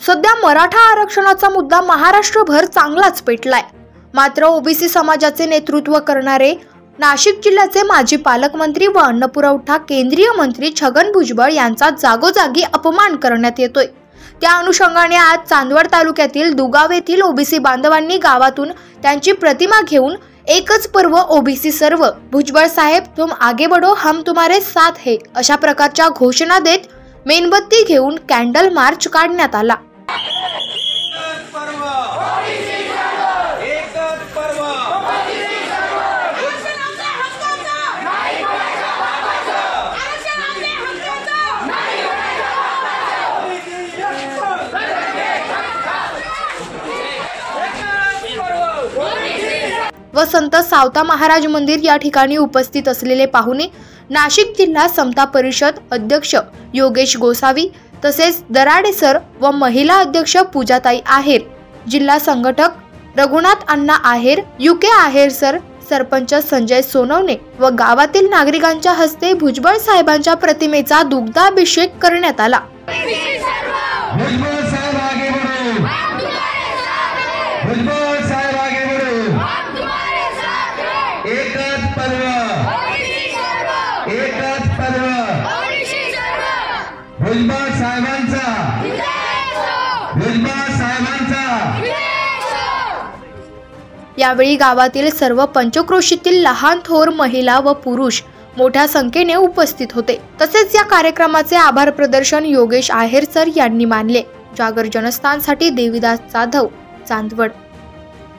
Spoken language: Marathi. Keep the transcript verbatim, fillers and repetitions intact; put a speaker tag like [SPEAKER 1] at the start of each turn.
[SPEAKER 1] सध्या मराठा आरक्षणाचा मुद्दा महाराष्ट्रभर चांगलाच पेटलाय। मात्र ओबीसी समाजाचे नेतृत्व करणारे नाशिक जिल्ह्याचे माजी पालकमंत्री व अन्न पुरवठा केंद्रीय मंत्री छगन भुजबळ यांचा जागोजागी अपमान करण्यात येतोय। त्या अनुषंगाने आज चांदवड तालुक्यातील दुगाव येथील ओबीसी बांधवांनी गावातून त्यांची प्रतिमा घेऊन एकच पर्व ओबीसी सर्व, भुजबळ साहेब तुम आगे बढ़ो हम तुम्हारे साथ है अशा प्रकारच्या घोषणा देत मेणबत्ती घेऊन कॅन्डल मार्च काढण्यात आला। व संत सावता महाराज मंदिर या ठिकाणी उपस्थित असलेले पाहुणे नाशिक जिल्हा समता परिषद अध्यक्ष योगेश गोसावी तसेच दराडे सर व महिला अध्यक्ष पूजाताई आहेर, जिल्हा संघटक रघुनाथ अण्णा आहेर, युके आहेर सर, सरपंच संजय सोनवणे व गावातील नागरिकांच्या हस्ते भुजबळ साहेबांच्या प्रतिमेचा दुग्धाभिषेक करण्यात आला।
[SPEAKER 2] एकच पर्व एकच पर्व भुजबळ साहेबांचा भुजबळ साहेबांचा।
[SPEAKER 1] यावेळी गावातील सर्व पंचक्रोशीतील लहान थोर महिला व पुरुष मोठ्या संख्येने उपस्थित होते। तसेच या कार्यक्रमाचे आभार प्रदर्शन योगेश आहेर सर यांनी मानले। जागर जनस्थानसाठी देविदास जाधव, चांदवड।